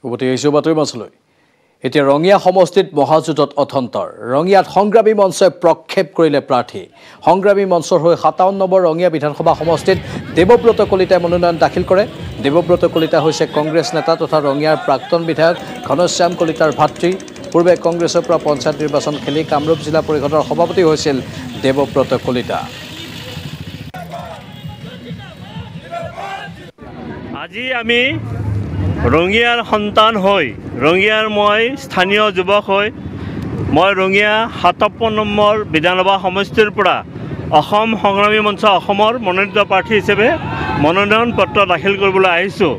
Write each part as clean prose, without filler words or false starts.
উভতি আহিছোঁ বাতৰি মঞ্চলৈ এতিয়া ৰঙিয়া সমষ্টিত মহাযুদ্ধত অথন্তৰ ৰঙিয়াত সংগ্ৰামী মঞ্চই প্ৰক্ষেপ কৰিলে প্ৰাৰ্থী সংগ্ৰামী মঞ্চৰ হৈ 57 নম্বৰ ৰঙিয়া বিধানসভা সমষ্টিত দেৱব্ৰত কলিতাই মনোনয়ন দাখিল কৰে দেৱব্ৰত কলিতা হৈছে কংগ্ৰেছ নেতা তথা ৰঙিয়াৰ প্ৰাক্তন বিধায়ক ঘনশ্যাম কলিতাৰ ভাতৃ পূৰ্বে কংগ্ৰেছৰ পৰা পঞ্চায়ত নিৰ্বাচন খেলি কামৰূপ জিলা পৰিষদৰ সভাপতি হৈছিল দেৱব্ৰত কলিতা আজি আমি ৰঙিয়াৰ সন্তান হৈ ৰঙিয়াৰ মই স্থানীয় যুৱক হৈ মই ৰঙিয়া 57 নম্বৰ বিধানসভা সমষ্টিৰ পৰা অসম সংগ্ৰামী মঞ্চ অসমৰ মনোনীত প্ৰাৰ্থী হিচাপে মনোনয়ন পত্ৰ দাখিল কৰিবলৈ আহিছোঁ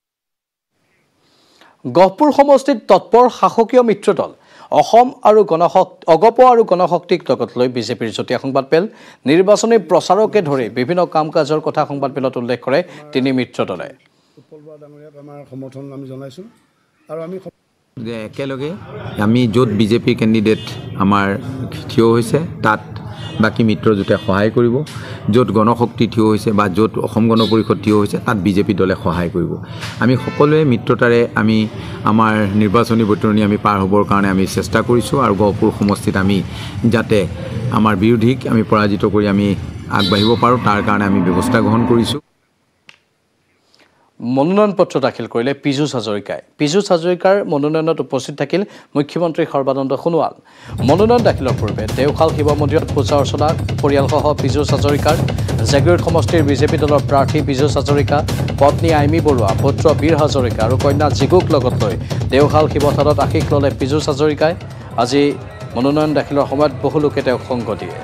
গহপুৰ সমষ্টিত তৎপৰ শাসকীয় মিত্ৰদল অসম আৰু অগপ আৰু গণশক্তিক লগত লৈ বিজেপিৰ যতিয়া সংবাদ পেল নিৰ্বাচনী প্ৰচাৰকে ধৰি বিভিন্ন কাম কাজৰ কথা সংবাদ পেলত উল্লেখ কৰে তিনি মিত্ৰদলে আমাৰ সমৰ্থন আমি জনাইছো আৰু আমি একেলগে আমি য'ত বিজেপি কেণ্ডিডেট আমাৰ থিয় হৈছে তাত বাকি মিত্ৰজোঁটে সহায় কৰিব য'ত গণশক্তি থিয় হৈছে বা য'ত অসম গণ পৰিষদ থিয় হৈছে তাত বিজেপি দলে সহায় কৰিব আমি সকলোৱে মিত্ৰতাৰে আমি আমাৰ নিৰ্বাচনী বতৰণি আমি পাৰ হ'বৰ কাৰণে আমি চেষ্টা কৰিছোঁ আৰু গহপুৰ সমষ্টিত আমি যাতে আমাৰ বিৰোধীক আমি পৰাজিত কৰি আমি আগবাঢ়িব পাৰোঁ তাৰ কাৰণে আমি ব্যৱস্থা গ্ৰহণ কৰিছোঁ মনোনয়ন পত্ৰ দাখিল কৰিলে পীযুষ হাজৰিকাৰ মনোনয়নত উপস্থিত থাকিল মুখ্যমন্ত্ৰী সৰ্বানন্দ সোণোৱাল মনোনয়ন দাখিলৰ পূৰ্বে দেওখাল শিৱ মন্দিৰত পূজা অৰ্চনা পৰিয়ালসহ পীযুষ হাজৰিকাৰ জাগিৰোড সমষ্টিৰ বিজেপি দলৰ প্ৰাৰ্থী পীযুষ হাজৰিকা পত্নী আইমী বৰুৱা পুত্ৰ বীৰ হাজৰিকা আৰু কন্যা জিগুক লগত লৈ দেওখাল শিৱথানত আশীষ ল'লে পীযুষ হাজৰিকাই আজি মনোনয়ন দাখিলৰ সময়ত বহু লোকে তেওঁক সংগ দিয়ে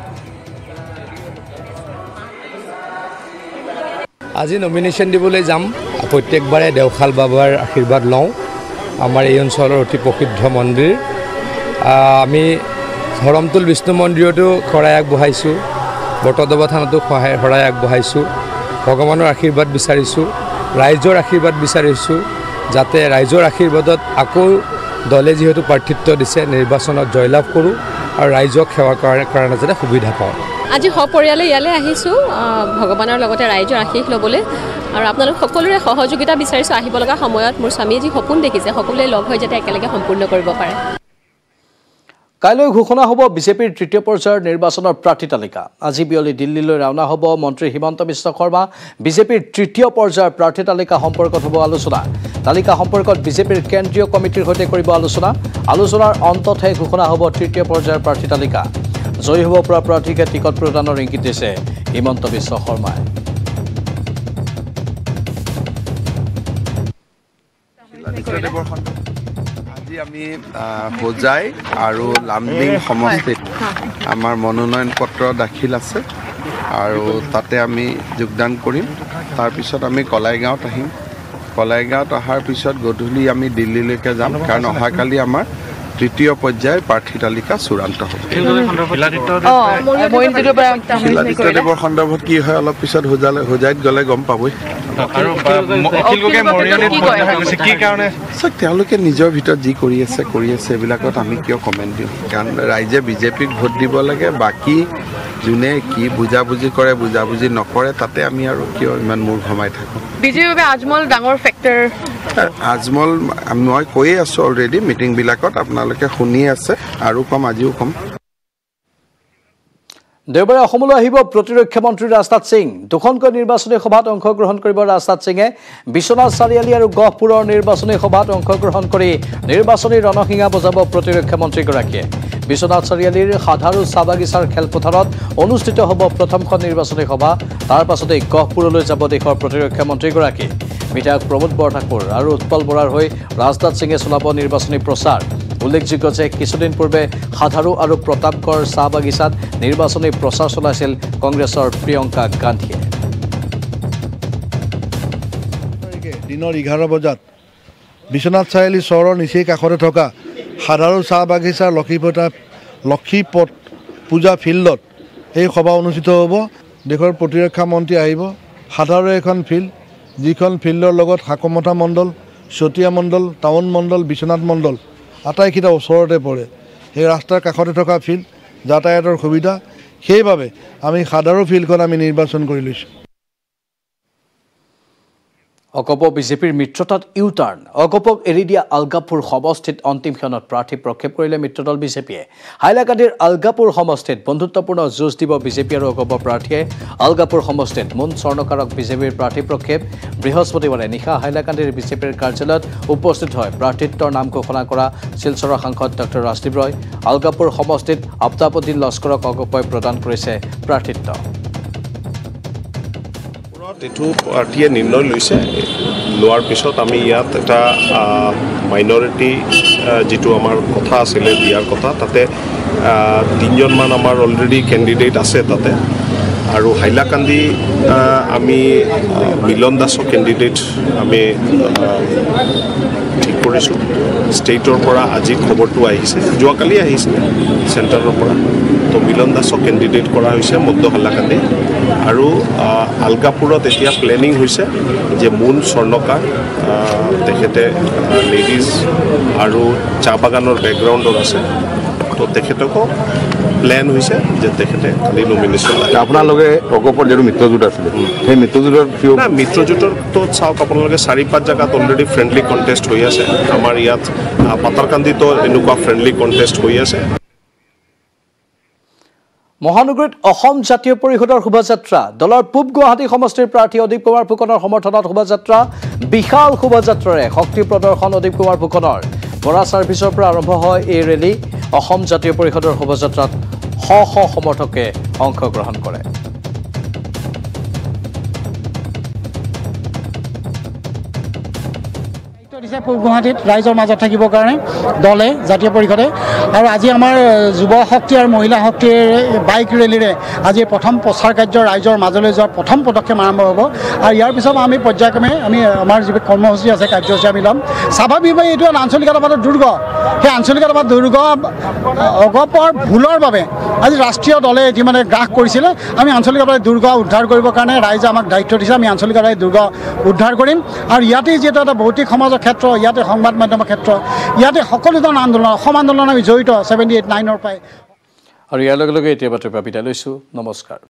আজি নমিনেশ্যন দিবলৈ যাম প্ৰত্যেকবাৰে দেওখাল বাবাৰ আশীৰ্বাদ লওঁ আমাৰ এই অঞ্চলৰ অতি প্ৰসিদ্ধ মন্দিৰ আমি ধৰমতুল বিষ্ণু মন্দিৰতো শৰাই আগবঢ়াইছোঁ বটদবা থানতো শৰাই আগবঢ়াইছোঁ ভগৱানৰ আশীৰ্বাদ বিচাৰিছোঁ ৰাইজৰ আশীৰ্বাদ বিচাৰিছোঁ যাতে ৰাইজৰ আশীৰ্বাদত আকৌ দলে যিহেতু প্ৰাৰ্থিত্ব দিছে নিৰ্বাচনত জয়লাভ কৰোঁ আৰু ৰাইজক সেৱা কৰাৰ কাৰণে যাতে সুবিধা পাওঁ আজি সপৰিয়ালে ইয়ালৈ আহিছোঁ ভগৱানৰ লগতে ৰাইজৰ আশীষ ল'বলৈ আৰু আপোনালোক সকলোৰে সহযোগিতা বিচাৰিছোঁ আহিব লগা সময়ত মোৰ স্বামীয়ে যি সপোন দেখিছে সকলোৱে লগ হৈ যাতে একেলগে সম্পূৰ্ণ কৰিব পাৰে কাইলৈ ঘোষণা হ'ব বিজেপিৰ তৃতীয় পৰ্যায়ৰ নিৰ্বাচনৰ প্ৰাৰ্থী তালিকা আজি বিয়লি দিল্লীলৈ ৰাওনা হ'ব মন্ত্ৰী হিমন্ত বিশ্ব শৰ্মা বিজেপিৰ তৃতীয় পৰ্যায়ৰ প্ৰাৰ্থী তালিকা সম্পৰ্কত হ'ব আলোচনা তালিকা সম্পৰ্কত বিজেপিৰ কেন্দ্ৰীয় কমিটিৰ সৈতে কৰিব আলোচনাৰ অন্ততহে ঘোষণা হ'ব তৃতীয় পৰ্যায়ৰ প্ৰাৰ্থী তালিকা জয়ী হ'ব পৰা প্ৰাৰ্থীকে টিকট প্ৰদানৰ ইংগিত দিছে হিমন্ত বিশ্ব শৰ্মাই আজি আমি হোজাই আৰু লামডিং সমষ্টিত আমাৰ মনোনয়ন পত্ৰ দাখিল আছে আৰু তাতে আমি যোগদান কৰিম তাৰপিছত আমি কলাইগাঁৱত আহিম কলাইগাঁৱত অহাৰ পিছত গধূলি আমি দিল্লীলৈকে যাম কাৰণ অহাকালি আমাৰ তৃতীয় পৰ্যায়ৰ প্ৰাৰ্থী তালিকা চূড়ান্ত হ'ব শিলাদিত্যদেৱৰ সন্দৰ্ভত কি হয় অলপ পিছত হোজাইত গ'লে গম পাবই তেওঁলোকে নিজৰ ভিতৰত যি কৰি আছে এইবিলাকত আমি কিয় কমেণ্ট দিওঁ কাৰণ ৰাইজে বিজেপিক ভোট দিব লাগে বাকী যোনে কি বুজাবুজি কৰে বুজাবুজি নকৰে তাতে আমি আৰু কিয় ইমান মূৰ ঘমাই থাকোঁ বিজেপিৰ বাবে আজমল ডাঙৰ ফেক্টৰ আজমল মই কৈয়ে আছোঁ অলৰেডি মিটিংবিলাকত আপোনালোকে শুনি আছে আৰু কম আজিও কম দেওবাৰে অসমলৈ আহিব প্ৰতিৰক্ষা মন্ত্ৰী ৰাজনাথ সিং দুখনকৈ নিৰ্বাচনী সভাত অংশগ্ৰহণ কৰিব ৰাজনাথ সিঙে বিশ্বনাথ চাৰিআলি আৰু গহপুৰৰ নিৰ্বাচনী সভাত অংশগ্ৰহণ কৰি নিৰ্বাচনী ৰণসিঙা বজাব প্ৰতিৰক্ষা মন্ত্ৰীগৰাকীয়ে বিশ্বনাথ চাৰিআলিৰ সাধাৰু চাহ বাগিচাৰ খেলপথাৰত অনুষ্ঠিত হ'ব প্ৰথমখন নিৰ্বাচনী সভা তাৰ পাছতে গহপুৰলৈ যাব দেশৰ প্ৰতিৰক্ষা মন্ত্ৰীগৰাকী বিধায়ক প্ৰমোদ বৰঠাকুৰ আৰু উৎপল বৰাৰ হৈ ৰাজনাথ সিঙে চলাব নিৰ্বাচনী প্ৰচাৰ উল্লেখযোগ্য যে কিছুদিন পূৰ্বে সাধাৰু আৰু প্ৰতাপগড় চাহ বাগিচাত নিৰ্বাচনী প্ৰচাৰ চলাইছিল কংগ্ৰেছৰ প্ৰিয়ংকা গান্ধীয়ে দিনৰ 11 বজাত বিশ্বনাথ চাৰিআলি চহৰৰ নিচেই কাষতে থকা সাধাৰু চাহ বাগিচাৰ লক্ষীপথ পূজা ফিল্ডত এই সভা অনুষ্ঠিত হ'ব দেশৰ প্ৰতিৰক্ষা মন্ত্ৰী আহিব সাধাৰু এখন ফিল্ড যিখন ফিল্ডৰ লগত হাকমথা মণ্ডল চতিয়া মণ্ডল টাউন মণ্ডল বিশ্বনাথ মণ্ডল আটাইকেইটা ওচৰতে পৰে সেই ৰাস্তাৰ কাষতে থকা ফিল্ড যাতায়াতৰ সুবিধা সেইবাবে আমি সাধাৰু ফিল্ডখন আমি নিৰ্বাচন কৰি লৈছোঁ অগপ বিজেপিৰ মিত্ৰতাত ইউটাৰ্ণ অগপক এৰি দিয়া আলগাপুৰ সমষ্টিত অন্তিম ক্ষণত প্ৰাৰ্থী প্ৰক্ষেপ কৰিলে মিত্ৰদল বিজেপিয়ে হাইলাকান্দিৰ আলগাপুৰ সমষ্টিত বন্ধুত্বপূৰ্ণ যুঁজ দিব বিজেপি আৰু অগপ প্ৰাৰ্থীয়ে আলগাপুৰ সমষ্টিত মুন স্বৰ্ণকাৰক বিজেপিৰ প্ৰাৰ্থী প্ৰক্ষেপ বৃহস্পতিবাৰে নিশা হাইলাকান্দিৰ বিজেপিৰ কাৰ্যালয়ত উপস্থিত হয় প্ৰাৰ্থিত্বৰ নাম ঘোষণা কৰা শিলচৰৰ সাংসদ ডক্টৰ ৰাজদীপ ৰয় আলগাপুৰ সমষ্টিত আফতাবুদ্দিন লস্কৰক অগপই প্ৰদান কৰিছে প্ৰাৰ্থিত্ব এইটো পাৰ্টিয়ে নিৰ্ণয় লৈছে লোৱাৰ পিছত আমি ইয়াত এটা মাইনৰিটি যিটো আমাৰ কথা আছিলে দিয়াৰ কথা তাতে 3জনমান আমাৰ অলৰেডি কেণ্ডিডেট আছে তাতে আৰু হাইলাকান্দি আমি মিলন দাসক কেণ্ডিডেট আমি ঠিক কৰিছোঁ ষ্টেটৰ পৰা আজি খবৰটো আহিছে যোৱাকালি আহিছিলে চেণ্টাৰৰ পৰা তো মিলন দাসক কেণ্ডিডেট কৰা হৈছে মধ্য হাইলাকান্দি আৰু আলগাপুৰত এতিয়া প্লেনিং হৈছে যে মুন স্বৰ্ণকাৰ তেখেতে লেডিজ আৰু চাহ বাগানৰ বেকগ্ৰাউণ্ডত আছে তো তেখেতকো প্লেন হৈছে যে তেখেতে খালি নমিনেশ্যন আপোনালোকে অগপৰ যিটো মিত্ৰজোঁট আছিলে সেই মিত্ৰজোঁটতো চাওক আপোনালোকে 4-5 জেগাত অলৰেডি ফ্ৰেণ্ডলি কণ্টেষ্ট হৈ আছে আমাৰ ইয়াত পাতাৰকান্দিতো এনেকুৱা ফ্ৰেণ্ডলি কণ্টেষ্ট হৈ আছে মহানগৰীত অসম জাতীয় পৰিষদৰ শোভাযাত্ৰা দলৰ পূব গুৱাহাটী সমষ্টিৰ প্ৰাৰ্থী অদীপ কুমাৰ ফুকনৰ সমৰ্থনত শোভাযাত্ৰা বিশাল শোভাযাত্ৰাৰে শক্তি প্ৰদৰ্শন অদীপ কুমাৰ ফুকনৰ বৰা ছাৰ্ভিচৰ পৰা আৰম্ভ হয় এই ৰেলী অসম জাতীয় পৰিষদৰ শোভাযাত্ৰাত শ শ সমৰ্থকে অংশগ্ৰহণ কৰে পূব গুৱাহাটীত ৰাইজৰ মাজত থাকিবৰ কাৰণে দলে জাতীয় পৰিষদে আৰু আজি আমাৰ যুৱ শক্তি আৰু মহিলা শক্তিৰ বাইক ৰেলীৰে আজি প্ৰথম প্ৰচাৰ কাৰ্য ৰাইজৰ মাজলৈ যোৱাৰ প্ৰথম পদক্ষেপ আৰম্ভ হ'ব আৰু ইয়াৰ পিছত আমি পৰ্যায়ক্ৰমে আমি আমাৰ যিবোৰ কৰ্মসূচী আছে কাৰ্যসূচী আমি ল'ম স্বাভাৱিকভাৱে এইটো আঞ্চলিকতাবাদৰ দুৰ্গ সেই আঞ্চলিকতাবাদ দুৰ্গ অগপৰ ভুলৰ বাবে আজি ৰাষ্ট্ৰীয় দলে ইতিমধ্যে গ্ৰাস কৰিছিলে আমি আঞ্চলিকতাবাদী দুৰ্গ উদ্ধাৰ কৰিবৰ কাৰণে ৰাইজে আমাক দায়িত্ব দিছে আমি আঞ্চলিকতাবাদী দুৰ্গ উদ্ধাৰ কৰিম আৰু ইয়াতেই যিহেতু এটা ভৌতিক সমাজৰ ক্ষেত্ৰ ইয়াতে সংবাদ মাধ্যমৰ ক্ষেত্ৰ ইয়াতে সকলোজন আন্দোলন অসম আন্দোলন আমি জড়িত 78-9 পৰাই আৰু ইয়াৰ লগে লগে এতিয়া বাতৰি পৰা বিদায় লৈছোঁ নমস্কাৰ